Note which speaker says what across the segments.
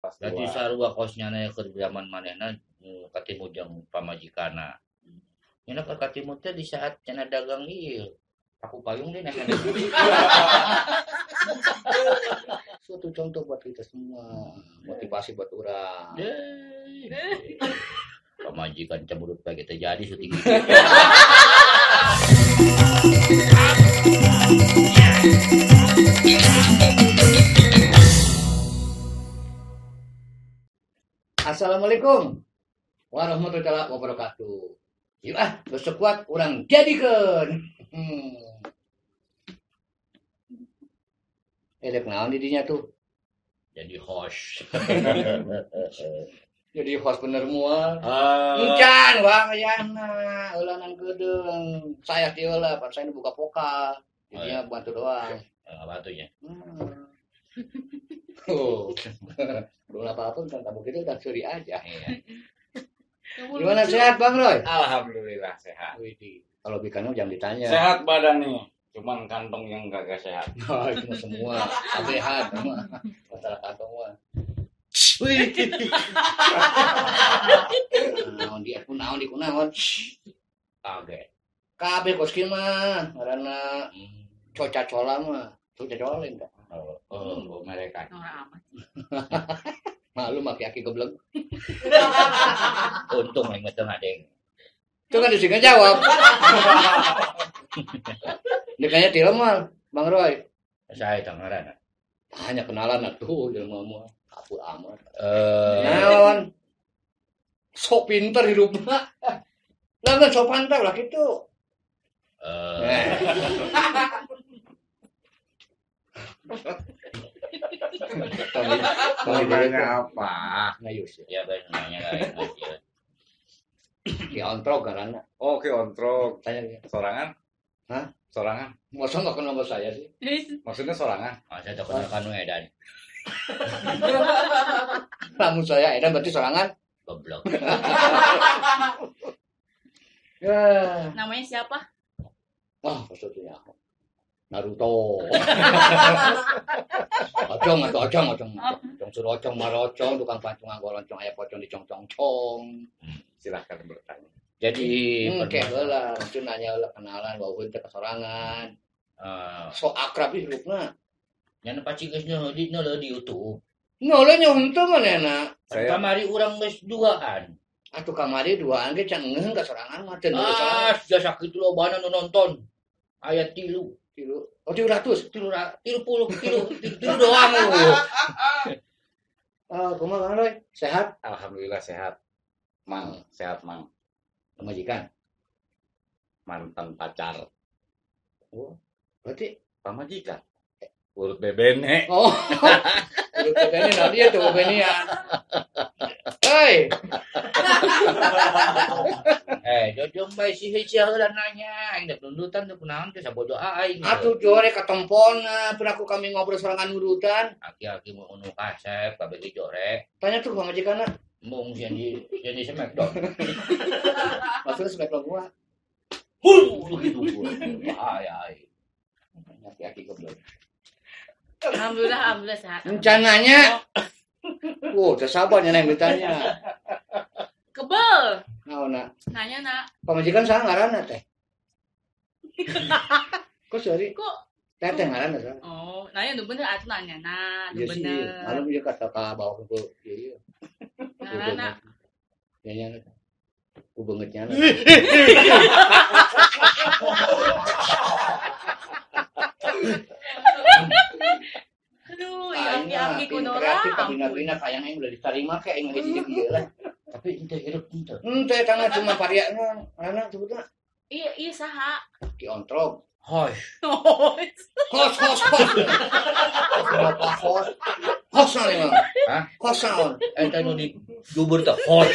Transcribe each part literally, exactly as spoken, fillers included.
Speaker 1: pas
Speaker 2: Berarti
Speaker 1: dua.
Speaker 2: sarua kosnya na keur zaman manehna katimu jeung pamajikana. Nya ka katimu teh di saat cenah dagang ieu. Aku payung deh nanya. Suatu contoh buat kita semua, motivasi buat orang. Pemajikan cemberut kayak kita jadi syuting gitu. Assalamualaikum warahmatullahi wabarakatuh. Yuk ah, besok kuat orang jadikan. Hmm. Elek naon didinya tuh? Jadi host. Jadi host bener mual. Encan wah ayana, eulanan gedeung. Saya ti heula, pas saya buka pokal. Didinya bantu doang. Enggak bantunya. Hmm. Oh. Belum apa-apa kan tamu kita udah suri aja. Iya. Gimana sehat Bang Roy?
Speaker 1: Alhamdulillah sehat.
Speaker 2: Widih. Kalau bikannya jangan ditanya.
Speaker 1: Sehat badannya, cuman kantong yang gak sehat.
Speaker 2: Oh, itu semua sehat semua. Masalah kantong mah. Wih. Naon di aku naon di kunaon. Kaget. Kabeh koski mah karena coca cola mah. Coca cola enggak? Oh, oh, mereka.
Speaker 3: Ora amat.
Speaker 2: Malu make aki geblek. Untung lain meuteung adeng. Itu kan disini jawab. Dekanya ti mah Bang Roy. Saya tangaran. Hanya kenalan atuh jelema mah. Kapur amat. Eh, naon? Sok pinter hidupna. Lah kan sok pantau lah kitu. Eh.
Speaker 1: Namanya apa?
Speaker 2: Ngayus ya guys, nanya lain aja. Ki ontrog karena.
Speaker 1: Oh, ke ontrog.
Speaker 2: Tanya
Speaker 1: Sorangan?
Speaker 2: Hah?
Speaker 1: Sorangan?
Speaker 2: Masa enggak kenal saya sih?
Speaker 1: Maksudnya sorangan?
Speaker 2: Ah, saya tak kenal kanu edan. Kamu saya edan berarti sorangan? Goblok. Ya.
Speaker 3: Namanya siapa?
Speaker 2: Wah, maksudnya Naruto. Ocong atau ocong ocong. Ocong suruh ocong marocong tukang pancungan goloncong aya pocong dicong-cong-cong.
Speaker 1: Silahkan bertanya.
Speaker 2: Jadi kayak heula, itu nanya heula kenalan wauheun teh kasorangan. Uh, so akrab hidupna. Nya pacinggeusna dina di YouTube. Nole nya henteu manehna. Kamari urang geus duaan. Atuh kamari duaan ge can ngeuheung kasorangan mah teu sorangan. Ah, jasa kitu lobana nu nonton. Aya tilu. Tilu, oh tilu ratus, tilu ratus, tilu puluh, tilu, tilu doang lu. Ah, kumaha Bang Roy? Sehat?
Speaker 1: Alhamdulillah sehat. Mang, sehat Mang.
Speaker 2: Pemajikan?
Speaker 1: Mantan pacar.
Speaker 2: Oh, berarti
Speaker 1: pamajikan. Urut bebene.
Speaker 2: Oh, urut bebene nah dia tuh bebenian. Hei. Eh, jojong bae si heuh heula nanya, aing dek nundutan teh kunaon teh sabodo aing. Atuh jore katemponna, pernah aku kami ngobrol sorangan nurutan. Aki-aki mau unu kasep kabeh ge jore. Tanya tuh pamajikanna. Mung sieun di sieun di Smackdown. Maksudnya Smackdown gua. Huh, gitu gua. Ai ai. Aki-aki goblok.
Speaker 3: Alhamdulillah, alhamdulillah sehat.
Speaker 2: Rencananya. Oh, teu sabar nya neng ditanya.
Speaker 3: Kebel.
Speaker 2: Naonna?
Speaker 3: Nanya nak.
Speaker 2: Pamajikan saha ngaranna teh? Kok sorry?
Speaker 3: Kok
Speaker 2: teh teh ngaranna saha?
Speaker 3: Oh, nanya nu bener atuh nanya na, nu bener.
Speaker 2: Malu ieu kata ka bawa ku ieu.
Speaker 3: Ngaranna.
Speaker 2: Ya nya. Ku beungeutnya.
Speaker 3: Aduh, aki-aki kunora.
Speaker 2: Bina-bina kayang yang udah diterima kayak yang hiji ieu lah. Tapi ente hirup ente. Ente tangga cuma variana, mana sebutna?
Speaker 3: Iya, iya saha?
Speaker 2: Ki ontrog. Hos.
Speaker 3: Hos.
Speaker 2: Hos, hos, hos. Apa hos? Hos naon emang? Hah? Hos naon? Ente nu di jubur teh hos.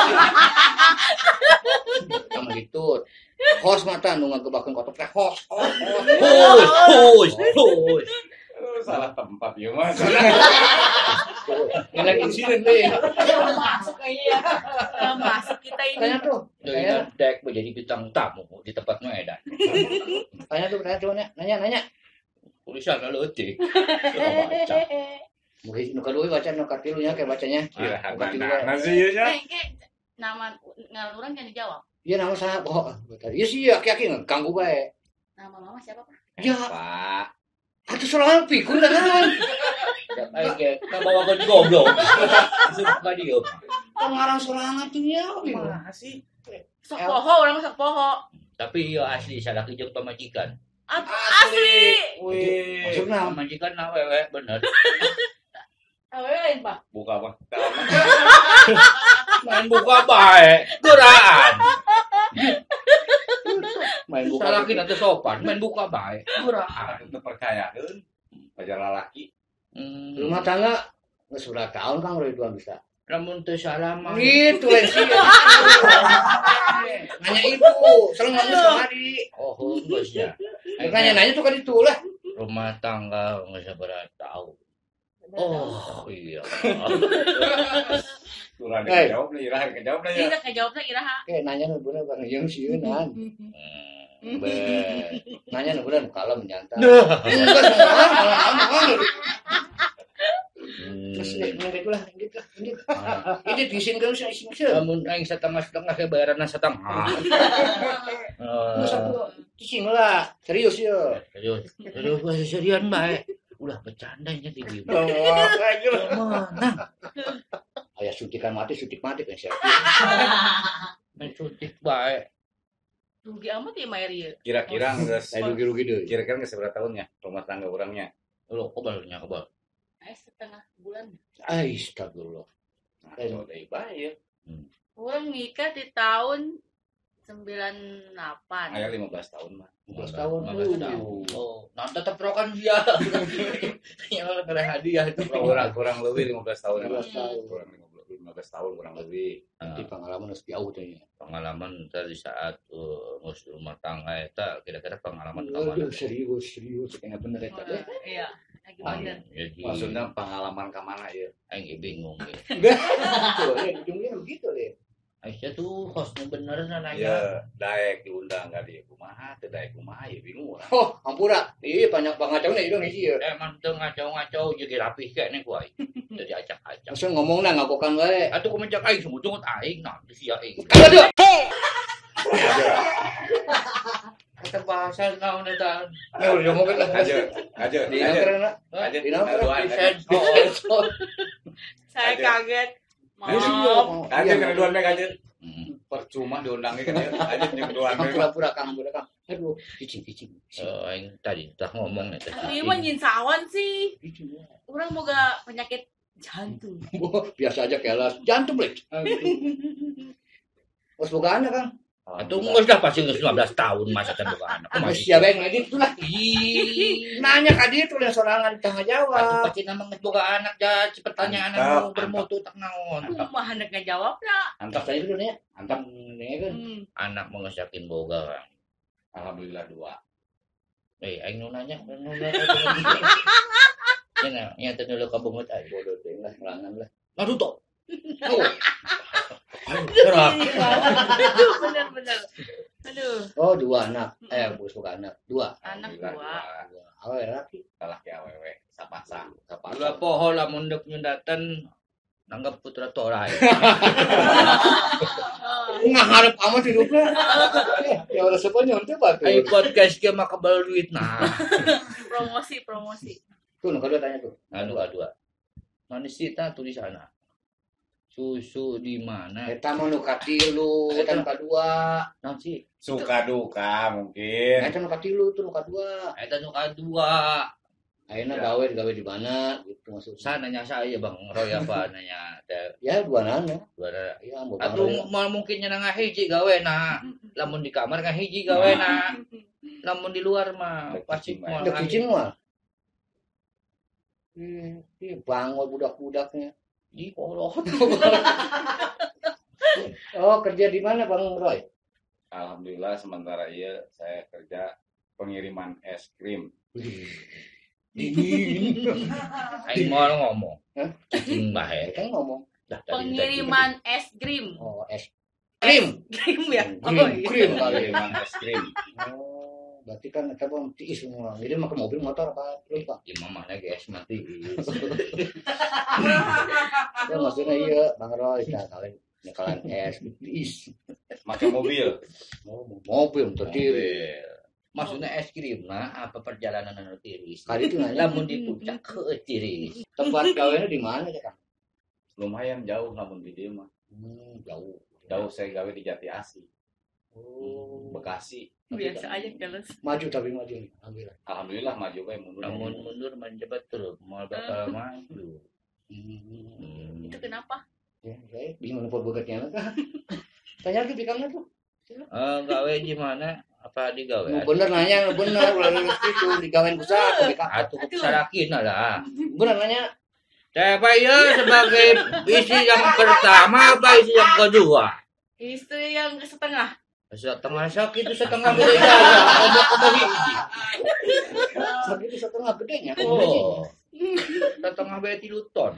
Speaker 2: Kamu gitu. Hos mata nu ngagebakeun kotok teh hos. Hos, hos, hos.
Speaker 1: Salah tempat ya mas.
Speaker 2: Ini lagi sini deh.
Speaker 3: Masuk kayaknya ya. Masuk kita ini.
Speaker 2: Tanya tuh. Tanya dek menjadi bintang tamu di tempatnya edan. Tanya tuh, tanya tuh, nanya, nanya. Tulisan lalu etik. Baca. Mungkin nu kadua baca nu katilunya kayak bacanya.
Speaker 1: Kira
Speaker 2: Ah,
Speaker 1: mana sih ieu nya?
Speaker 3: Kayak kayak nama ngaran urang kan dijawab.
Speaker 2: Iya nama saha poho. Iya sih aki-aki ganggu bae.
Speaker 3: Nama mama siapa, Pak?
Speaker 2: Ya,
Speaker 1: Pak.
Speaker 2: atuh sorangan pikun kan.
Speaker 4: Ayo ke ka bawa ke goblok. Suka dia.
Speaker 2: Pengarang sorangan tuh nya.
Speaker 1: Kumaha sih?
Speaker 3: Sok poho, orang sok poho.
Speaker 4: Tapi ya asli salah kijeng pamajikan.
Speaker 3: Atuh asli.
Speaker 1: Wih.
Speaker 2: Maksudna
Speaker 4: Pamajikan na wewe bener.
Speaker 3: Awewe lain, Pak.
Speaker 1: Buka apa?
Speaker 4: Main buka bae, geraan.
Speaker 2: main buka.
Speaker 4: Salah kita teh sopan, main buka bae, geraan.
Speaker 1: Itu percayakeun. Pajar lalaki.
Speaker 4: Hmm.
Speaker 2: Rumah tangga geus urang tahun Kang Ridwan bisa.
Speaker 4: Lamun teu salaman.
Speaker 2: Gitu lain sih. Nanya itu, selalu ngomong sama di.
Speaker 4: Oh, geus ya.
Speaker 2: Nanya-nanya tuh kan itu lah.
Speaker 4: Rumah tangga geus sabaraha tahu. Oh, iya.
Speaker 1: Kurang
Speaker 2: Eh.
Speaker 1: dijawab lah, Ira kejawab lah ya.
Speaker 3: Iya, kejawabnya Iraha.
Speaker 2: Kayak nanya nu bener Bang jeung sieun.
Speaker 4: Hmm, be.
Speaker 2: Nanya nu bener kalau menyantai.
Speaker 4: Duh.
Speaker 2: Enggak semua malah ngomong.
Speaker 4: Hmm.
Speaker 2: Terus gitu lah, gitu lah, gitu. Ini diisin kan sih sih.
Speaker 4: Lamun aing setengah-setengah ya bayaranna setengah.
Speaker 2: Terus
Speaker 4: Eh,
Speaker 2: aku diisin lah, serius ya.
Speaker 4: Serius, serius bahasa serian bae. Ulah bercandanya di bieu.
Speaker 2: Wah, kayak gitu.
Speaker 4: Mana?
Speaker 2: Aya suntikan mati, suntik mati kan siapa?
Speaker 4: Main suntik bae.
Speaker 3: Rugi amat ya Mayer ieu.
Speaker 1: Kira-kira geus
Speaker 2: Saya rugi-rugi deh.
Speaker 1: kira-kira geus seberapa tahunnya rumah tangga orangnya?
Speaker 4: Lo kebalnya kebal.
Speaker 3: Eh setengah bulan.
Speaker 2: Astagfirullah.
Speaker 1: Nah, deui bae ya.
Speaker 3: Orang nikah di tahun sembilan delapan.
Speaker 1: Aya lima belas tahun mah.
Speaker 2: lima belas tahun.
Speaker 4: lima belas tahun. Oh, nah tetap rokan dia. Ya kalau kena hadiah itu
Speaker 1: Kurang kurang lebih lima belas tahun.
Speaker 2: lima belas
Speaker 1: ya.
Speaker 2: tahun.
Speaker 1: Kurang lima belas tahun kurang lebih.
Speaker 2: Nanti pengalaman harus jauh teh.
Speaker 4: Pengalaman tadi saat uh, ngurus rumah tangga eta kira-kira pengalaman kemana?
Speaker 2: Aduh, serius, serius kayaknya bener eta teh.
Speaker 3: Iya, lagi bener.
Speaker 4: Jadi
Speaker 1: Maksudnya pengalaman ke mana ya?
Speaker 4: aing bingung ya.
Speaker 2: Tuh, ya ujungnya begitu deh.
Speaker 4: Aisyah tuh hostnya bener nanya.
Speaker 1: Ya, daek diundang enggak dia kumaha, teu daek kumaha ya bingung urang.
Speaker 2: Oh, ampura. Iya banyak pangacaunya Indonesia.
Speaker 4: Emang tuh ngacau-ngacau jadi rapih kayak nih gua. Jadi acak-acak.
Speaker 2: Maksudnya ngomongna ngakokan wae.
Speaker 4: Atuh kumencak aing semua tungut aing nah di sia aing.
Speaker 2: Aduh.
Speaker 4: Kata bahasa naon eta.
Speaker 2: Ya udah ngomongin lah.
Speaker 1: Aja, aja,
Speaker 2: Di
Speaker 1: aja.
Speaker 2: karena
Speaker 1: Aja
Speaker 2: Di nama
Speaker 1: doan.
Speaker 4: Sensor.
Speaker 3: Saya
Speaker 1: Aja.
Speaker 3: kaget.
Speaker 1: Aja,
Speaker 3: Maaf.
Speaker 1: aja kena doan meg aja.
Speaker 4: Hmm.
Speaker 1: Percuma diundangnya kan ya. Aja jeung doan meg.
Speaker 2: pura-pura kang, pura kang. Aduh, cicing-cicing.
Speaker 4: Eh, aing tadi tah ngomong eta.
Speaker 3: Tapi mah nyin sawan sih.
Speaker 2: Cicing.
Speaker 3: Orang boga penyakit jantung.
Speaker 2: Biasa aja kelas. Jantung lek. Terus boga anak kang.
Speaker 4: Atuh geus dah pasti geus lima belas tahun masa teh buka anak.
Speaker 2: Terus siapa yang ngedit tuh lah.
Speaker 4: Ih.
Speaker 2: Nanya ka dia tuh yang sorangan di tengah
Speaker 4: Atuh
Speaker 2: jawab.
Speaker 4: pasti nama geus boga anak ja pertanyaan
Speaker 1: Mantap,
Speaker 4: anu bermutu tak naon.
Speaker 3: Kumaha hendak ngajawab lah.
Speaker 1: Antap
Speaker 2: Tadi dulu nih.
Speaker 1: antap.
Speaker 2: Nih kan.
Speaker 3: Hmm.
Speaker 4: Anak mengesakin boga kan.
Speaker 1: Alhamdulillah dua.
Speaker 4: Eh aing nu nanya nu nanya. Nya nya teh dulu kabungut aing.
Speaker 2: Bodoh teh lah ngelangan lah.
Speaker 4: Aduh toh. Oh. Gerak.
Speaker 3: Aduh, bener-bener. Aduh,
Speaker 2: Oh, dua anak. Eh, bos boga anak. Dua.
Speaker 3: anak
Speaker 1: Alhamdulillah
Speaker 3: dua.
Speaker 2: Dua. Awe laki.
Speaker 1: Laki awewe sapasang.
Speaker 4: Ulah poho lamun deuk nyundatan nanggap putra torai.
Speaker 2: Ngaharep amat hidupnya. Ya udah sepanjang teh batu.
Speaker 4: Ai podcast ge mah kebal duit nah.
Speaker 3: Promosi, promosi.
Speaker 2: Tuh, nu kedua tanya tuh.
Speaker 4: Anu adua. Manis kita tulisanna. Susu di mana?
Speaker 2: Eta mah nu katilu, eta nu kadua.
Speaker 4: Naon sih?
Speaker 1: Suka duka mungkin.
Speaker 2: Eta nu katilu tuh nu kadua.
Speaker 4: Eta nu kadua.
Speaker 2: Ayeuna gawe gawe di mana gitu maksudnya.
Speaker 4: Sana nanya saya Bang Roy apa nanya teh
Speaker 2: Ya dua nana.
Speaker 4: dua
Speaker 2: Ya mau
Speaker 4: atuh mau mungkin nya ngahiji gawena. Lamun di kamar ngahiji gawena. Lamun di luar mah
Speaker 1: Dek
Speaker 4: pasti
Speaker 1: cicing,
Speaker 4: moal
Speaker 2: Dek
Speaker 4: ngahiji.
Speaker 2: cicing mah. Hmm, ini bangor budak-budaknya.
Speaker 4: Di kolot.
Speaker 2: Oh, kerja di mana Bang Roy?
Speaker 1: Alhamdulillah sementara iya saya kerja pengiriman es krim.
Speaker 2: Dingin.
Speaker 4: Aing mau ngomong.
Speaker 2: Hah?
Speaker 4: Cicing
Speaker 2: Ya
Speaker 4: bae.
Speaker 2: kan ngomong.
Speaker 4: Dah, tadi-
Speaker 3: Pengiriman es krim.
Speaker 2: Oh, es krim.
Speaker 3: Krim ya? Oh
Speaker 2: Krim,
Speaker 3: iya.
Speaker 2: krim kali.
Speaker 1: Pengiriman es krim.
Speaker 2: Oh. Berarti kan eta mah tiis semua. Jadi make mobil motor apa terus Pak?
Speaker 4: Ya mama na guys mati.
Speaker 2: Ya maksudnya iya Bang Roy kita kalian nyekalan es tiis.
Speaker 1: Make mobil.
Speaker 2: Mobil tertiri.
Speaker 4: Mobil. Maksudnya es krim nah apa perjalanan anu tiris.
Speaker 2: Kali itu nanya
Speaker 4: Lamun di puncak ke tiris.
Speaker 2: tempat gawenya di mana ya Kang?
Speaker 1: Lumayan jauh namun di dia mah.
Speaker 2: Hmm, jauh.
Speaker 1: Jauh saya gawe di Jati Asih,
Speaker 2: Oh,
Speaker 1: Bekasi.
Speaker 3: Biasa aja keles.
Speaker 2: maju tapi maju nih, alhamdulillah.
Speaker 1: Alhamdulillah maju bae mundur.
Speaker 4: Lamun mundur menjabat terus mau bakal maju.
Speaker 2: Hmm.
Speaker 3: Itu kenapa?
Speaker 2: Ya, saya bingung apa begatnya kan. Tanya lagi di kamar tuh.
Speaker 4: Eh gawe gimana? Apa digawe?
Speaker 2: Nu bener nanya, nu bener ulah itu digawein ku saha di kamar.
Speaker 4: Atuh kesarakin lah.
Speaker 2: Bener nanya.
Speaker 4: Siapa ya sebagai istri yang pertama apa istri yang kedua?
Speaker 3: Istri yang setengah.
Speaker 4: Setengah sakit itu setengah gede ya. Ngomong-ngomong hiji.
Speaker 2: Sakit itu setengah gedenya.
Speaker 4: Oh. Setengah bae tilu ton.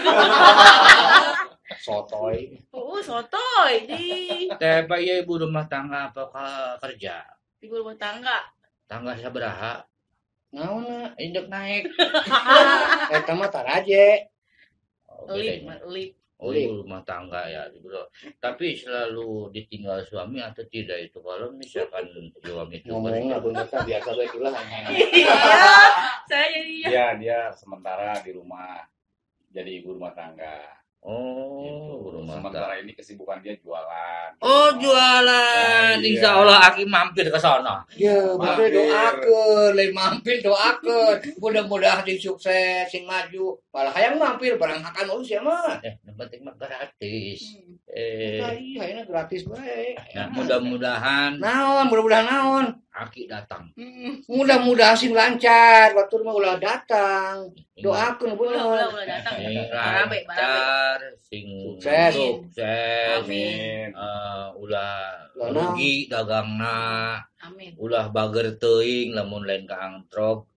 Speaker 2: Sotoy.
Speaker 3: Oh, sotoy di
Speaker 4: Siapa ya ibu rumah tangga apa ka- kerja?
Speaker 3: ibu rumah tangga.
Speaker 4: Tangga sabaraha?
Speaker 2: Naon
Speaker 4: Indek naik.
Speaker 2: eta mah taraje.
Speaker 4: Oh,
Speaker 3: Lip,
Speaker 4: bedanya.
Speaker 3: lip.
Speaker 4: Oh, ibu rumah tangga ya. Ibu. Tapi selalu ditinggal suami atau tidak itu kalau misalkan suami itu
Speaker 2: Ngomong
Speaker 4: kerja.
Speaker 2: lagu neta biasa bae itulah.
Speaker 3: Iya. Saya jadi ya.
Speaker 1: Dia dia sementara di rumah jadi ibu rumah tangga.
Speaker 4: Oh,
Speaker 1: Gitu.
Speaker 4: ibu rumah
Speaker 1: Sementara
Speaker 4: tangga.
Speaker 1: ini kesibukan dia jualan.
Speaker 4: Oh, jualan.
Speaker 1: Nah, iya.
Speaker 4: Insya Allah Aki mampir ke sana.
Speaker 2: Ya, berarti
Speaker 1: Mampir.
Speaker 2: doakeun, lain mampir doakeun. Mudah-mudahan sing sukses, sing maju. Malah hayang mampir barang akan urus ya mah.
Speaker 4: Eh, yang penting mah gratis.
Speaker 3: Hmm.
Speaker 4: Eh,
Speaker 2: Tadi hayangna gratis bae.
Speaker 4: nah, mudah-mudahan
Speaker 2: Naon, mudah-mudahan naon.
Speaker 4: Aki datang.
Speaker 3: Hmm.
Speaker 2: Mudah-mudahan sing lancar, batur mah ulah datang. Doakeun
Speaker 3: Ulah, ulah,
Speaker 2: bener.
Speaker 3: ulah datang.
Speaker 4: Sing
Speaker 3: Barabe, barabe.
Speaker 4: lancar, sing
Speaker 2: Sukses.
Speaker 4: sukses,
Speaker 1: Amin.
Speaker 4: eh, ulah
Speaker 2: Ulah
Speaker 4: rugi dagangna,
Speaker 3: Amin.
Speaker 4: ulah bager teuing lamun lain ka angtrog.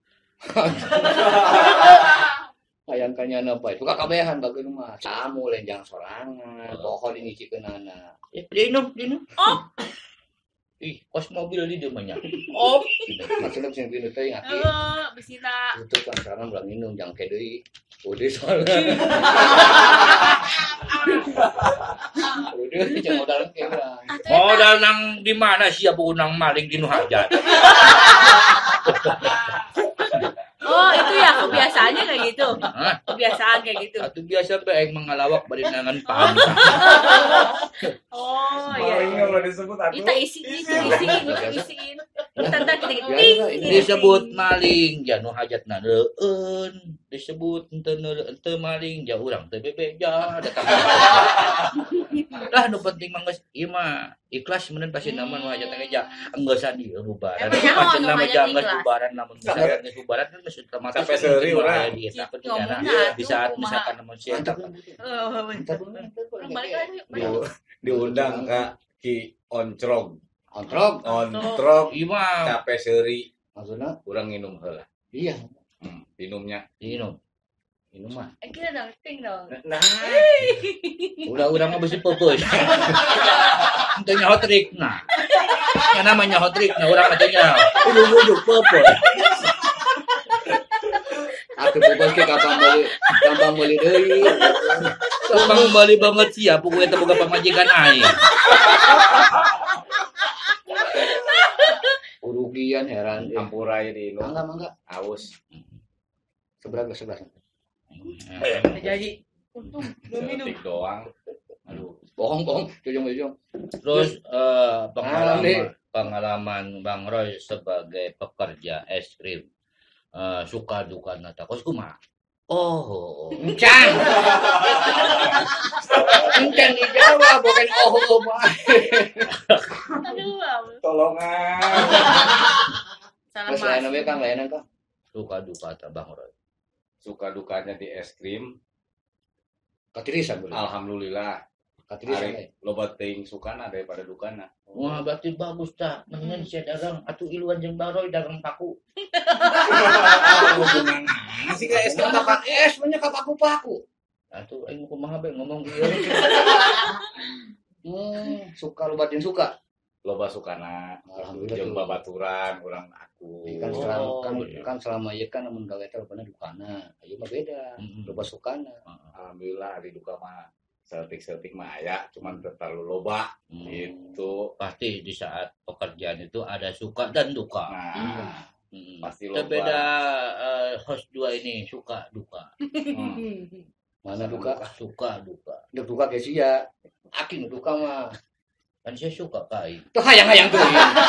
Speaker 2: Hayang kanyana bae. Suka kabehan bageun mah. Samu lain jangan sorangan. Pohon ini cikeunana.
Speaker 4: Eh, dinum, dinum.
Speaker 3: Oh.
Speaker 4: Ih, kos mobil di dia banyak.
Speaker 3: Oh.
Speaker 2: Maksudna sing bintu teh ngati.
Speaker 3: Eh, bisita.
Speaker 2: Itu kan sekarang ulah minum jangan kayak deui. Udah soalnya. Udah jangan modal kayak urang.
Speaker 4: Modal nang di mana sih abu nang maling di nu hajat.
Speaker 3: Oh, itu ya kebiasaannya kayak gitu.
Speaker 4: Hah?
Speaker 3: Kebiasaan kayak gitu.
Speaker 4: Atuh biasa bae mengalawak barinangan paham.
Speaker 3: Oh, iya.
Speaker 1: Malingnya udah disebut atuh.
Speaker 3: Kita isiin, kita isiin, kita isiin. Tanda kita gitu.
Speaker 2: Biasa,
Speaker 3: Ting,
Speaker 2: ini
Speaker 4: Disebut maling janu hajatna reueun, disebut henteu henteu maling ja urang teu bebeja datang. Lah nu penting mah geus ieu mah ikhlas meureun pasti namun nu hajatna geus ja enggeussan ieu bubaran.
Speaker 3: Emang nyaho
Speaker 4: Pasti
Speaker 3: nu
Speaker 4: nama
Speaker 3: hajat
Speaker 4: ja geus
Speaker 3: ikhlas?
Speaker 4: bubaran namun misalkan geus bubaran kan geus otomatis
Speaker 1: Sampai seuri urang.
Speaker 4: di eta
Speaker 3: Gitu,
Speaker 4: pentingana
Speaker 3: ngomongna
Speaker 4: di saat
Speaker 3: atuh,
Speaker 4: misalkan namun si eta
Speaker 3: Oh,
Speaker 2: Bentar,
Speaker 3: bener.
Speaker 2: bentar, bentar.
Speaker 3: Orang balik lagi.
Speaker 1: Di, diundang ke Ki Oncrog.
Speaker 2: Kontrol.
Speaker 1: Ontrog
Speaker 4: ieu mah
Speaker 1: capek seuri
Speaker 2: Maksudnya
Speaker 1: urang nginum heula.
Speaker 2: iya.
Speaker 1: Hmm, minumnya.
Speaker 4: minum. Minum mah.
Speaker 3: Eh, kita dong, ting dong.
Speaker 1: Nah,
Speaker 4: Udah urang mah besi pepeus. Henteu nyaho trikna. Ya namanya hot trick nah urang teh nya. Ujug-ujug pepeus.
Speaker 2: Aku bebas ke gampang beli, gampang beli deui.
Speaker 4: Gampang bali banget sih ya pokoknya teu boga pamajikan aing.
Speaker 2: Urugian heran.
Speaker 1: ampura ya di
Speaker 2: Mangga mangga.
Speaker 1: aus.
Speaker 2: Sebelah sebelah.
Speaker 3: Jadi, untung belum minum.
Speaker 1: Setik doang. Aduh,
Speaker 2: Bohong bohong. Jujung jujung.
Speaker 4: Terus eh,
Speaker 2: Ah, nih.
Speaker 4: pengalaman pengalaman Bang Roy sebagai pekerja es krim. Eh, suka duka nata kos kumaha? Oh,
Speaker 2: Encan. Encan dijawab bukan oh oh mah.
Speaker 3: Aduh, ampun.
Speaker 1: tolongan.
Speaker 3: Salah
Speaker 2: Terus lain
Speaker 3: mas.
Speaker 2: we Kang, lain Kang.
Speaker 4: suka duka ta Bang Roy.
Speaker 1: Suka dukanya di es krim.
Speaker 2: Katirisan boleh.
Speaker 1: Alhamdulillah.
Speaker 2: Katirisan.
Speaker 1: Ari loba teuing sukana daripada dukana.
Speaker 4: Wah, berarti bagus ta. Mendingan saya dagang atuh iluan jeung Bang Roy dagang paku.
Speaker 1: Masih kayak es krim
Speaker 2: Makan es banyak paku-paku.
Speaker 4: Atuh aing kumaha bae ngomong ieu.
Speaker 2: Hmm, suka lu batin suka.
Speaker 1: loba sukana
Speaker 2: Alhamdulillah
Speaker 1: jeung
Speaker 2: tuh.
Speaker 1: babaturan urang aku.
Speaker 2: Kan selama
Speaker 4: Oh,
Speaker 2: kan,
Speaker 4: bener.
Speaker 2: kan selama ieu kan mun gawe teh rupana dukana. Ieu mah beda.
Speaker 4: Mm-mm.
Speaker 2: Loba sukana.
Speaker 1: Alhamdulillah hari duka mah setik-setik mah aya, cuman teu terlalu loba
Speaker 4: Hmm.
Speaker 1: gitu.
Speaker 4: Pasti di saat pekerjaan itu ada suka dan duka.
Speaker 1: Nah,
Speaker 4: Hmm.
Speaker 1: pasti
Speaker 4: Itu
Speaker 1: loba.
Speaker 4: beda eh, host dua ini suka duka.
Speaker 1: Hmm.
Speaker 2: Mana duka?
Speaker 4: Suka duka.
Speaker 2: Duk duka ge sia. Aking duka mah.
Speaker 4: Kan saya suka kai.
Speaker 2: Tuh hayang-hayang tuh.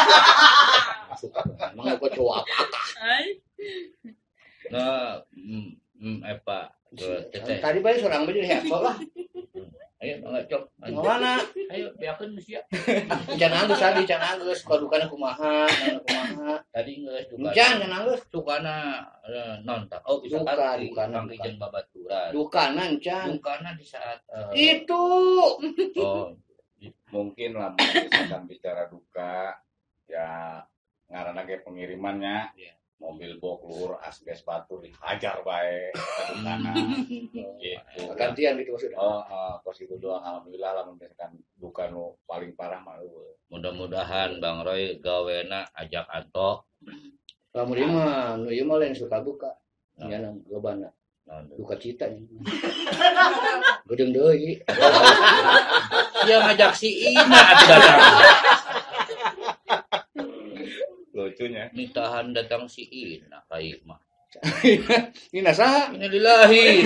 Speaker 2: Emang gua cowok apa?
Speaker 3: Ay,
Speaker 4: Nah, mm, mm, apa? Ke teteh.
Speaker 2: Tadi bae seorang baju headphone lah.
Speaker 4: Ayo enggak cok. Ayo,
Speaker 2: Mana?
Speaker 4: ayo biarkan sia.
Speaker 2: Can anggeus tadi, can anggeus. Kalau dukana kumaha, nana kumaha.
Speaker 4: Tadi geus duka.
Speaker 2: Can, can anggeus.
Speaker 4: Sukana eh, nonton. Oh, bisa
Speaker 2: Duka,
Speaker 4: kaki
Speaker 2: dukana,
Speaker 4: kaki
Speaker 2: duka.
Speaker 4: jeung babaturan.
Speaker 2: Dukana can.
Speaker 4: Dukana di saat eh,
Speaker 2: Itu.
Speaker 4: oh,
Speaker 1: Mungkin lah misalkan bicara duka ya ngaranna ge pengirimannya
Speaker 4: Iya.
Speaker 1: mobil bok luhur asbes batu dihajar bae ka dukana gitu.
Speaker 2: Gantian gitu maksudnya.
Speaker 1: Oh, oh, kos itu doang alhamdulillah lah misalkan duka nu paling parah mah eueuh.
Speaker 4: mudah-mudahan Bang Roy gawena ajak Anto.
Speaker 2: Lamun ieu mah, nu ieu mah lain suka duka.
Speaker 4: Nah.
Speaker 2: Ya nang lobana.
Speaker 4: Nah,
Speaker 2: Duka cita nya. Gedeung deui.
Speaker 4: dia ngajak si Ina atuh datang.
Speaker 1: Lucunya.
Speaker 4: Nitahan datang si Ina kai mah.
Speaker 2: Ini nasaha?
Speaker 4: Innalillahi.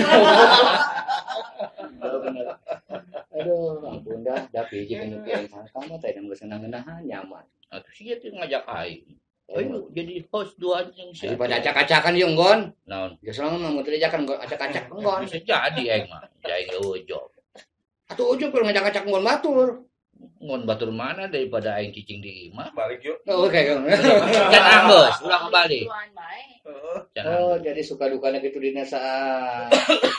Speaker 2: Oh, bener. Aduh, ampun dah, da piji kan yang sama teh nang geus senang-senangan nyaman.
Speaker 4: Atuh sia teh ngajak ai. Ayo jadi host dua anjing sia.
Speaker 2: Daripada acak-acakan yung gon.
Speaker 4: Naon?
Speaker 2: Ya soalnya mah mun teu ajakan gon acak-acak nggon.
Speaker 4: Bisa jadi aing mah. Jaing eueuh.
Speaker 2: Atuh ujug keur ngajak-acak nggon batur.
Speaker 4: Ngon batur mana daripada aing cicing di imah.
Speaker 1: Balik yuk.
Speaker 2: Oh, oke.
Speaker 4: Can anggeus, urang balik.
Speaker 3: tuan bae.
Speaker 4: Can
Speaker 2: Oh,
Speaker 4: anggeus.
Speaker 2: jadi suka dukanya gitu dina saat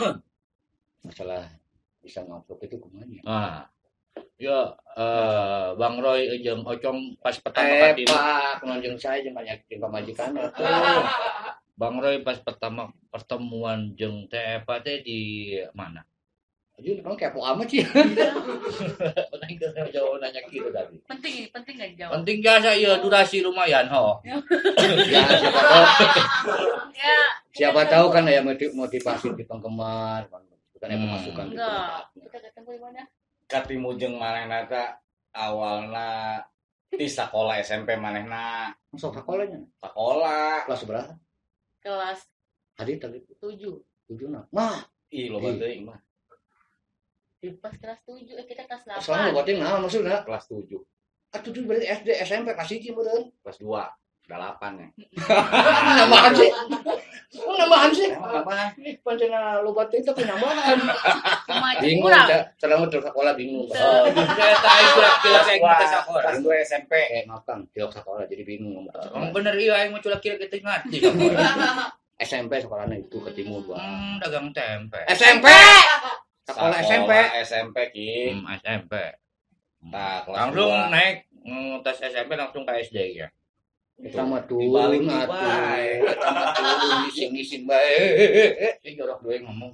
Speaker 2: masalah bisa ngupload itu kumaha.
Speaker 4: Nah. Ya, eh, Bang Roy jeung Ocong pas pertama
Speaker 2: Eh,
Speaker 4: kali
Speaker 2: Pak, kunjung saya jeung banyak jeung pamajikan atuh.
Speaker 4: Bang Roy pas pertama pertemuan jeung Teh Eva teh di mana?
Speaker 2: Jadi kan kepo amat sih.
Speaker 4: Penting teh jauh nanya kieu tadi.
Speaker 3: Penting ini, penting enggak dijawab.
Speaker 4: Penting jasa ieu durasi lumayan ho.
Speaker 2: Ya, siapa tahu
Speaker 3: Ya,
Speaker 2: siapa tahu kan ya motiv- motivasi di penggemar, kan
Speaker 4: Hmm.
Speaker 2: pemasukan gitu.
Speaker 3: enggak. Kita ketemu di mana?
Speaker 1: Katimu jeung manehna teh awalna di sekolah S M P manehna
Speaker 2: Masuk sekolahnya.
Speaker 1: sekolah.
Speaker 2: Kelas berapa?
Speaker 3: Kelas
Speaker 2: Tadi tadi
Speaker 3: tujuh.
Speaker 2: tujuh nah. Mah,
Speaker 1: Ih, loba teuing mah.
Speaker 3: Pas kelas tujuh, eh kita kelas
Speaker 2: selama
Speaker 3: delapan.
Speaker 2: lo batin naon maksudna?
Speaker 1: Kelas tujuh,
Speaker 2: Ah tujuh berarti S D, S M P kasih sih meureun.
Speaker 1: kelas dua, delapan ya.
Speaker 2: Nambahan sih. Oh, nambahan sih.
Speaker 1: Emang apa?
Speaker 2: Ini pancena lo batin itu penambahan.
Speaker 3: Cuma
Speaker 2: Bingung,
Speaker 3: kurang.
Speaker 2: Cak. Selama terus sekolah bingung.
Speaker 3: Tuh.
Speaker 4: Oh, saya tahu kira-kira aing
Speaker 1: Kelas
Speaker 4: teh
Speaker 1: dua,
Speaker 4: sakola.
Speaker 1: kelas dua S M P.
Speaker 2: Eh, maaf Kang, tilok sekolah jadi bingung ngomong ke
Speaker 4: Emang
Speaker 2: sekolah.
Speaker 4: bener iya aing mah culak kira kita ngerti sakola.
Speaker 2: S M P sekolahnya itu ketemu dua.
Speaker 4: Hmm, dagang tempe.
Speaker 2: S M P. Sekolah S M P.
Speaker 1: S M P ki.
Speaker 4: Hmm, S M P.
Speaker 1: Nah, kelas
Speaker 4: Langsung
Speaker 1: dua.
Speaker 4: naik mm, tes S M P langsung ke S D ya.
Speaker 2: Kita mah
Speaker 1: Dibalik
Speaker 2: turun
Speaker 1: di
Speaker 2: atuh.
Speaker 1: bae.
Speaker 2: Kita mah turun ngising-ngising bae.
Speaker 4: Si jorok doang ngomong.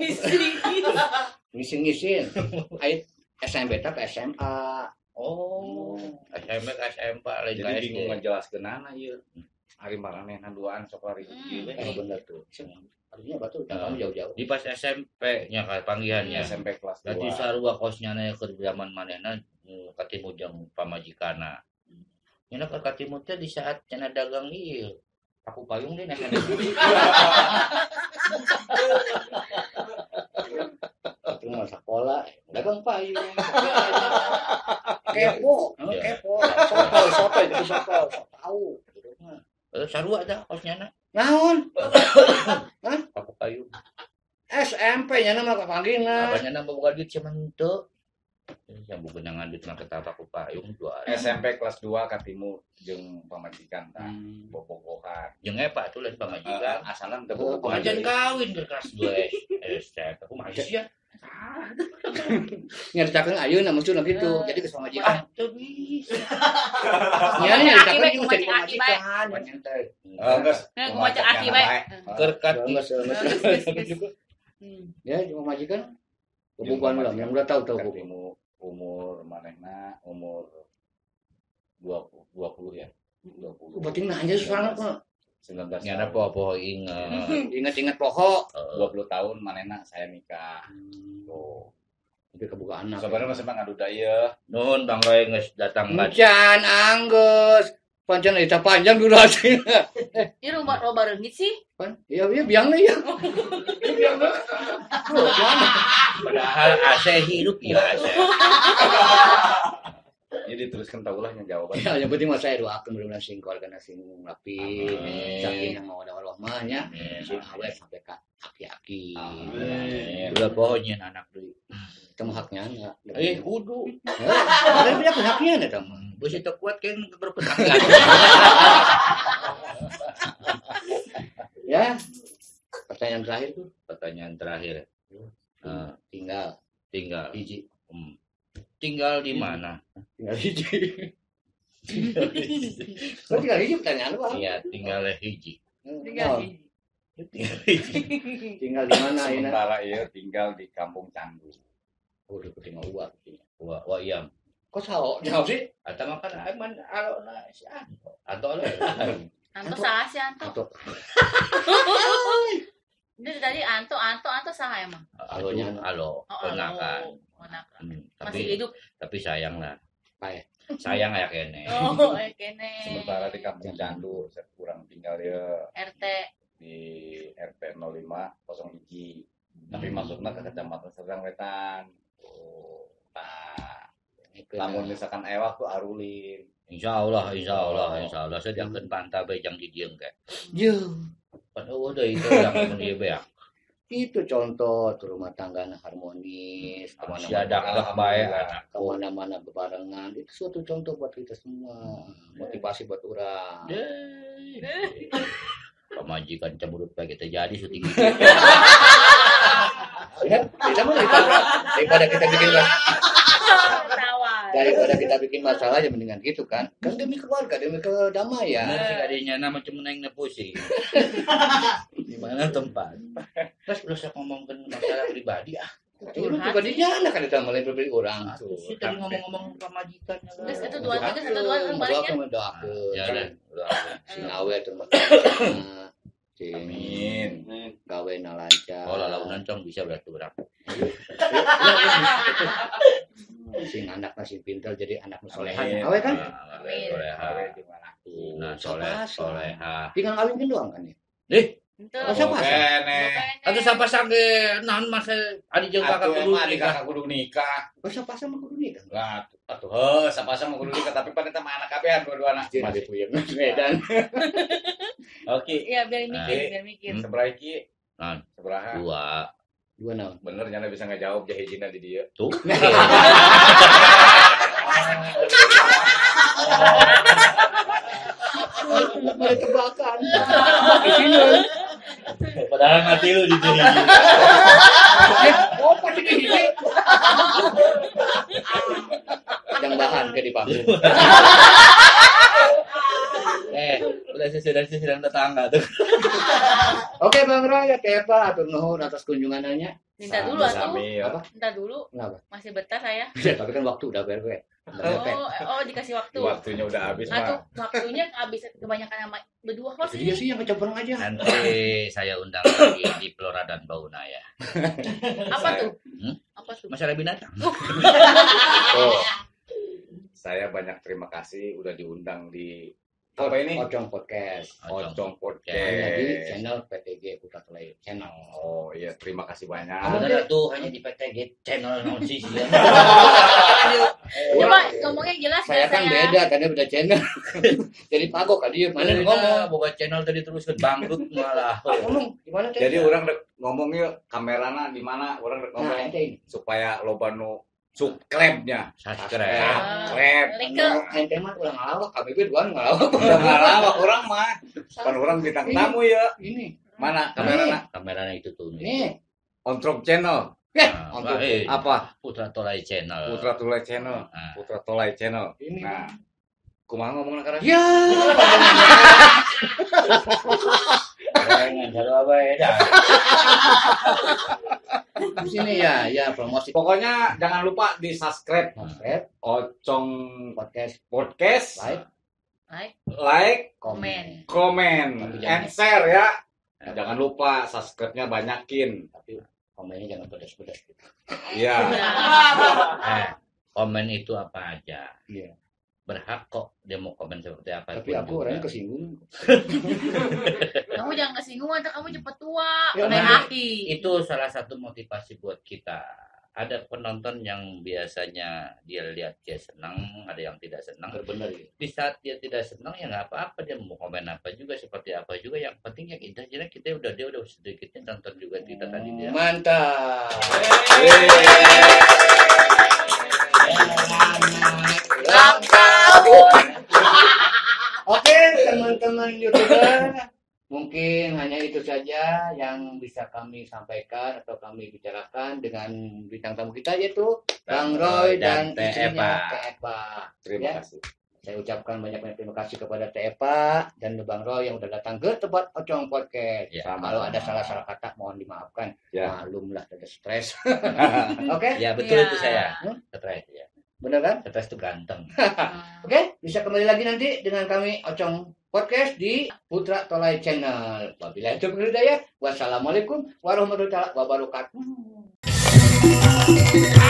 Speaker 2: Ngising-ngising. Ait S M P tak ke S M A.
Speaker 4: Oh, S M P ke S M P lain ke
Speaker 1: Jadi
Speaker 4: S D.
Speaker 1: bingung ngejelaskeunana ieu. Ari maranehna duaan sok lari kieu we.
Speaker 2: Eh bener tuh. Artinya betul jangan kamu jauh-jauh.
Speaker 4: Di pas S M P-nya kan panggilannya.
Speaker 1: S M P kelas
Speaker 4: Jadi
Speaker 1: dua.
Speaker 4: sarua kosnya na keur zaman manehna mm, katimu jeung pamajikana. Nya ka katimu teh di saat cenah dagang ieu. Aku payung deh nah.
Speaker 2: Itu mah sekolah, dagang payung. Kepo, oh,
Speaker 4: Ya.
Speaker 2: kepo. Soto, soto itu soto, sok tahu. Gitu mah.
Speaker 4: Eh sarua dah kosnya na.
Speaker 2: Naon?
Speaker 4: Aku payung.
Speaker 2: S M P nya nama kapanggihna.
Speaker 4: Apanya nama buka duit cuman teu. Yang bukan yang ngadut mah ketapa aku payung dua.
Speaker 1: S M P kelas dua katimu jeung pamajikan tah.
Speaker 2: Hmm.
Speaker 1: Bobogohan.
Speaker 4: Jeung Epa tuh lain pamajikan.
Speaker 1: Asalna teu
Speaker 2: Oh,
Speaker 1: bobogohan.
Speaker 4: Pengajian kawin ke kelas dua S M P. Aku masih ya.
Speaker 2: Nyaritakeun ayeuna maksudna gitu. Jadi geus pamajikan.
Speaker 4: Ah, teu bisa.
Speaker 2: Nya nyaritakeun
Speaker 3: Aki
Speaker 2: jeung
Speaker 3: bae,
Speaker 2: jadi
Speaker 3: kumacik aki bae.
Speaker 2: pamajikan. Banyak teh.
Speaker 1: Eh, geus.
Speaker 3: Nah, aku baca aki bae.
Speaker 4: Kerkat
Speaker 2: Geus, geus.
Speaker 3: Geus, geus, geus. Hmm.
Speaker 2: Ya, jeung pamajikan. Hubungan lah, yang udah tahu tahu hubungan.
Speaker 1: Katimu umur manehna umur dua puluh ya. dua puluh.
Speaker 2: Berarti nanya susana kok.
Speaker 1: sembilan belas
Speaker 4: Nyana
Speaker 1: tahun.
Speaker 4: poho inget.
Speaker 2: Ingat-ingat pokok.
Speaker 1: dua puluh tahun manehna saya nikah. Tuh.
Speaker 2: Tapi kebuka anak.
Speaker 1: Sebenarnya masih mah ngadu daya.
Speaker 4: Nuhun Bang Roy geus datang ka.
Speaker 2: Encan anggeus. Pancen eta panjang durasi.
Speaker 3: Ini rumah loba reungit sih.
Speaker 2: Pan, iya iya biangna ya. Biangna.
Speaker 4: Padahal A C hidup ya A C.
Speaker 1: Jadi teruskan taulahnya jawaban.
Speaker 2: Ya, yang penting mah saya doakeun mudah-mudahan sing keluargana sing rapi,
Speaker 4: Amin.
Speaker 2: saking yang mau ada Allah mah nya.
Speaker 4: Amin.
Speaker 2: Sing awet sampai ka aki-aki.
Speaker 1: Amin.
Speaker 4: Ulah poho nyeun anak deui.
Speaker 2: Temu haknya enggak.
Speaker 4: Eh kudu.
Speaker 2: Ada punya haknya nih temu.
Speaker 4: Bos itu kuat kan berpenangkan.
Speaker 2: Ya. Pertanyaan terakhir tuh
Speaker 4: Pertanyaan terakhir. Eh,
Speaker 2: tinggal
Speaker 4: tinggal
Speaker 2: hiji.
Speaker 4: hmm. Tinggal di mana?
Speaker 2: Tinggal hiji. Kok tinggal hiji pertanyaan lu, Bang?
Speaker 4: Iya, tinggal hiji.
Speaker 3: Tinggal
Speaker 2: Oh,
Speaker 3: di
Speaker 4: Tinggal hiji.
Speaker 2: tinggal di mana ini?
Speaker 1: Sementara iya tinggal di Kampung Candu.
Speaker 2: Oh, udah tinggal uang.
Speaker 4: Wah, wah iya.
Speaker 2: Kok sao? Jauh sih?
Speaker 4: Atau makan aman alona si Anto. Atau
Speaker 3: Anto saha sih Anto?
Speaker 2: Atau
Speaker 3: Ini tadi Anto, Anto, Anto saha emang?
Speaker 2: Alonya,
Speaker 4: alo,
Speaker 3: Oh,
Speaker 4: ponakan.
Speaker 3: Ponakan.
Speaker 4: Hmm,
Speaker 3: Masih
Speaker 4: tapi
Speaker 3: hidup.
Speaker 4: tapi sayang lah.
Speaker 2: Pae.
Speaker 4: Sayang kayak kene.
Speaker 3: Oh, eh, kene.
Speaker 1: Sementara di Kampung Candu saya kurang tinggal ya
Speaker 3: R T.
Speaker 1: di R T nol lima nol satu. Tapi masuknya ke Kecamatan Serdang Wetan. Oh, nah, lamun misalkan ewah tuh arulin.
Speaker 4: Insya Allah, insya Allah, insya Allah. Saya diakan pantah bejang di dieng kayak.
Speaker 2: Yo.
Speaker 4: Pada udah itu yang dia beak.
Speaker 2: Itu contoh tuh rumah tangganya harmonis,
Speaker 4: Si ada dak bae anak.
Speaker 2: kemana-mana bebarengan. Itu suatu contoh buat kita semua. Motivasi buat orang.
Speaker 4: Deh. Pemajikan cemurut baik kita jadi syuting ini.
Speaker 2: Ya, kita mah daripada, daripada kita bikin
Speaker 3: Tawa.
Speaker 2: daripada kita bikin masalah ya mendingan gitu kan. Kan demi keluarga, demi kedamaian.
Speaker 4: Bener sih kadinya nama cuma naik pusing. Di mana tempat? Terus udah saya ngomongkan masalah pribadi ah.
Speaker 2: Itu juga di jana kan kita mulai berbeda orang.
Speaker 4: Tuh, si tadi ngomong-ngomong pemajikan.
Speaker 3: Terus itu dua tiga satu dua orang baliknya.
Speaker 2: Doakan, doakan.
Speaker 4: Ya udah.
Speaker 2: Sing awe terima sing
Speaker 1: Amin.
Speaker 2: gawe na lancar.
Speaker 4: Oh, lalaunan cong bisa berarti berapa?
Speaker 2: Sing anak masih pintar jadi anak
Speaker 1: Amin.
Speaker 2: solehan. Awe kan?
Speaker 3: Amin.
Speaker 4: Soleha.
Speaker 1: Awe di mana tuh?
Speaker 4: Nah, soleh, soleha.
Speaker 2: Tinggal kawin kan doang kan ya.
Speaker 4: Eh,
Speaker 3: Itu.
Speaker 2: Oh, siapa?
Speaker 1: Kene.
Speaker 4: atau siapa sange nahan masa adi jeung kakak
Speaker 1: Atuh
Speaker 4: kudu
Speaker 1: emang adik
Speaker 4: nikah.
Speaker 1: kakak kudu nikah.
Speaker 2: Oh, siapa sama kudu nikah?
Speaker 1: Lah, atuh heuh, sapasang mah kudu nikah tapi pan eta mah anak kabehan dua-duana.
Speaker 2: Jadi
Speaker 1: Masih.
Speaker 2: puyeng Medan.
Speaker 1: Oke.
Speaker 3: Iya, biar mikir,
Speaker 1: Nah.
Speaker 3: biar mikir.
Speaker 4: Hmm.
Speaker 1: Seberapa iki?
Speaker 4: Nah,
Speaker 1: Seberapa?
Speaker 4: dua.
Speaker 2: Dua naon?
Speaker 1: Bener nyana bisa ngejawab jah hijina di dieu.
Speaker 4: Tuh.
Speaker 2: Ada tebakan. Di sini.
Speaker 4: Padahal mati lu di sini.
Speaker 2: Oh, pasti di sini. Yang bahan ke di panggung.
Speaker 4: Eh, udah sedang sedang tetangga tuh.
Speaker 2: Oke Bang Roy, ya Kepa, atur nuhun atas kunjungannya.
Speaker 3: Minta dulu atuh.
Speaker 1: Sami ya.
Speaker 2: Apa?
Speaker 3: Minta dulu.
Speaker 2: Kenapa?
Speaker 3: Masih betah saya.
Speaker 2: Tapi kan waktu udah beres.
Speaker 3: Oh, oh dikasih waktu.
Speaker 1: Waktunya udah habis
Speaker 3: Atuh,
Speaker 1: mah.
Speaker 3: waktunya habis kebanyakan sama berdua kok
Speaker 2: Itu dia
Speaker 3: sih.
Speaker 2: sih yang kecemplung aja.
Speaker 4: Nanti saya undang lagi di Flora dan Fauna ya.
Speaker 3: Apa tuh?
Speaker 4: Hmm?
Speaker 3: Apa tuh?
Speaker 4: Masalah binatang.
Speaker 1: Oh. Saya banyak terima kasih udah diundang di apa ini?
Speaker 2: Pocong Podcast.
Speaker 1: Pocong
Speaker 2: Hanya di
Speaker 1: Podcast.
Speaker 2: channel P T G Putra Telai Channel.
Speaker 1: Oh iya, terima kasih banyak.
Speaker 4: Bener tuh hanya di P T G channel non sih.
Speaker 3: Coba ngomongnya jelas
Speaker 2: Saya
Speaker 3: ya
Speaker 2: kan
Speaker 3: saya.
Speaker 2: beda, tadi beda channel. Jadi pagok kan dia mana
Speaker 4: Mana
Speaker 2: ngomong.
Speaker 4: ngomong boga channel tadi terus ke bangkrut malah.
Speaker 2: Ngomong gimana teh?
Speaker 1: Jadi orang rek ngomong yuk kamerana di mana orang rek
Speaker 2: nah,
Speaker 1: ngomong
Speaker 2: ente ini.
Speaker 1: supaya loba nu subscribe-nya.
Speaker 4: Subscribe.
Speaker 1: Subscribe.
Speaker 3: Like.
Speaker 2: Ente mah ulang ngalawak, kami gue dua ngalawak.
Speaker 1: Udah ngalawak orang mah. Kan orang bintang tamu ya.
Speaker 2: Ini.
Speaker 1: Mana kamerana?
Speaker 4: Kameranya itu tuh nih.
Speaker 2: Ini.
Speaker 1: Ontrok Channel.
Speaker 4: Nah,
Speaker 2: Untuk
Speaker 4: eh,
Speaker 1: Apa?
Speaker 4: Putra Tolai channel.
Speaker 1: Putra Tulai Channel.
Speaker 4: Nah,
Speaker 1: Putra Tulai Channel.
Speaker 2: ini.
Speaker 1: Nah,
Speaker 2: Kumaha ngomongna karang?
Speaker 4: Ya. Jangan jalu apa ya.
Speaker 2: Di sini ya, ya promosi
Speaker 1: Pokoknya jangan lupa di subscribe
Speaker 2: subscribe
Speaker 1: Ocong
Speaker 2: podcast
Speaker 1: Podcast,
Speaker 2: like
Speaker 3: Like,
Speaker 1: like,
Speaker 3: komen.
Speaker 1: komen,
Speaker 2: Tapi
Speaker 1: and
Speaker 2: jangan-
Speaker 1: share ya. Jangan lupa subscribe-nya banyakin.
Speaker 2: tapi komennya jangan pedas-pedas gitu.
Speaker 1: Iya.
Speaker 4: Eh, komen itu apa aja.
Speaker 2: Iya.
Speaker 4: Berhak kok dia mau komen seperti apa.
Speaker 2: Tapi aku orangnya kesinggung.
Speaker 3: Kamu jangan kesinggungan, ntar kamu cepet tua.
Speaker 2: Ya,
Speaker 3: Pada
Speaker 2: mana-
Speaker 3: hati.
Speaker 4: Itu salah satu motivasi buat kita. Ada penonton yang biasanya dia lihat dia senang, ada yang tidak senang.
Speaker 2: Benar ya.
Speaker 4: Di saat dia tidak senang ya nggak apa-apa, dia mau komen apa juga seperti apa juga, yang penting yang indah jelas kita udah dia udah sedikitnya nonton juga kita tadi dia.
Speaker 2: Mantap.
Speaker 3: Ulang tahun.
Speaker 2: Oke, teman-teman YouTuber, mungkin hanya itu saja yang bisa kami sampaikan atau kami bicarakan dengan bintang tamu kita, yaitu Bang Roy dan,
Speaker 4: Dan Teh
Speaker 2: istrinya
Speaker 4: Epa.
Speaker 2: Teh Epa.
Speaker 1: Terima
Speaker 2: Ya.
Speaker 1: kasih.
Speaker 2: Saya ucapkan banyak-banyak terima kasih kepada Teh Epa dan Bang Roy yang udah datang ke tempat Ocong Podcast.
Speaker 4: Ya,
Speaker 1: Sama.
Speaker 2: Kalau ada salah-salah kata mohon dimaafkan.
Speaker 1: Ya.
Speaker 2: Malum lah, ada stres. Oke,
Speaker 4: Ya betul
Speaker 3: Ya.
Speaker 4: itu saya.
Speaker 2: Hmm?
Speaker 4: Stres ya.
Speaker 2: bener kan?
Speaker 4: Stres itu ganteng.
Speaker 2: Oke, bisa kembali lagi nanti dengan kami Ocong Podcast di Putra Tolai Channel. Wabillahi taufiq wal hidayah. Wassalamualaikum warahmatullahi wabarakatuh.